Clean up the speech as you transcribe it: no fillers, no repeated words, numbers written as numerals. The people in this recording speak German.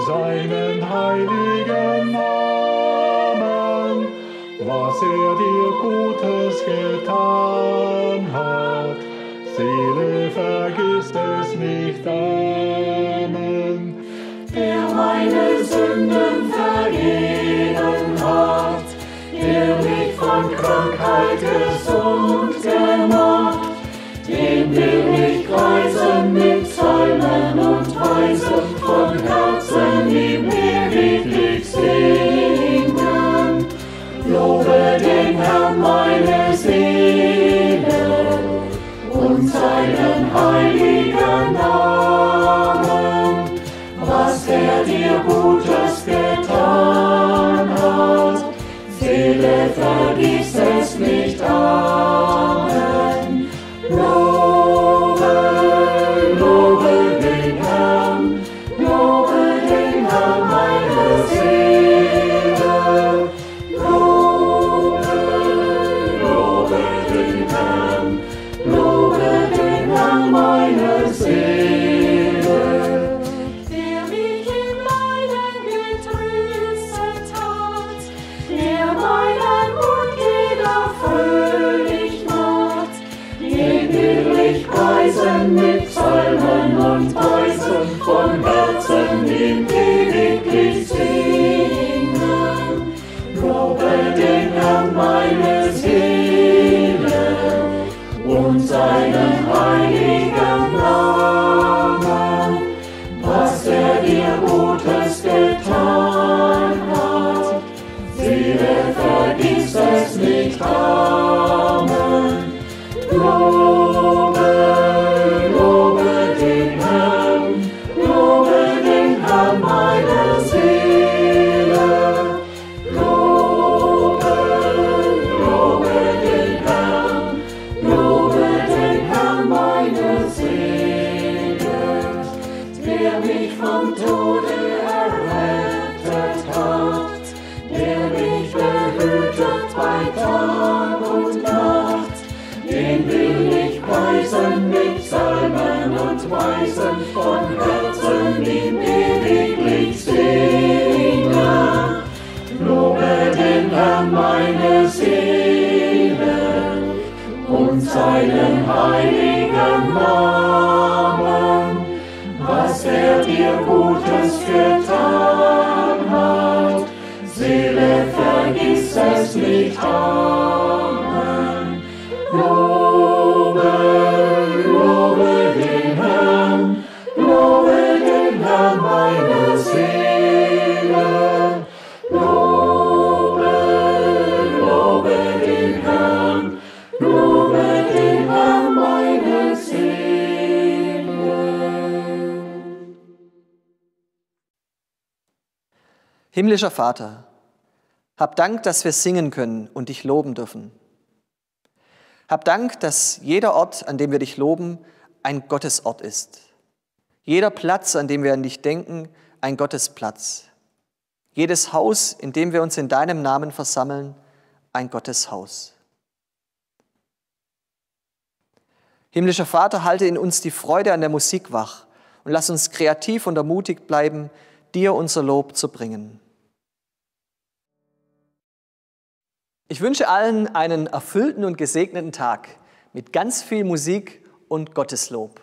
seinen heiligen Namen, was dir Gutes getan hat. Seele, vergiss es nicht, Amen. Der meine Sünden vergeben hat, der mich von Krankheit gesund gemacht, den will ich preisen mit Psalmen und Weisen, von Herzen ihm ewiglich singen. Lobe den Herrn meine Seele und seinen heiligen Namen, was dir Gutes getan hat. Seele, vergiss es nicht, Amen. Lobe den Herrn, meine Seele. Lobe den Herrn, meine Seele. Der mich im Leiden getröstet hat, der meinen Mund wieder fröhlich macht, den will ich preisen mit Psalmen und Weisen, von Herzen ihm ewiglich singen. Lobe den Herrn meine Seele und seinen heiligen Namen, was dir Gutes getan hat. Seele, vergiss es nicht, Amen. Lobe den Herrn, meine Seele. Lobe den Herrn, meine Seele, der mich vom Tode errettet hat, der mich behütet bei Tag und Nacht, den will ich preisen mit Psalmen und Weisen, von Herzen ihm ewiglich singen. Lobe den Herrn meine Seele und seinen heiligen Namen, was dir Gutes getan hat. Seele, vergiss es nicht, Amen. Lobe den Herrn, meine Seele. Lobe den Herrn, meine Seele. Himmlischer Vater, hab Dank, dass wir singen können und dich loben dürfen. Hab Dank, dass jeder Ort, an dem wir dich loben, ein Gottesort ist. Jeder Platz, an dem wir an dich denken, ein Gottesplatz. Jedes Haus, in dem wir uns in deinem Namen versammeln, ein Gotteshaus. Himmlischer Vater, halte in uns die Freude an der Musik wach und lass uns kreativ und ermutigt bleiben, dir unser Lob zu bringen. Ich wünsche allen einen erfüllten und gesegneten Tag mit ganz viel Musik und Gotteslob.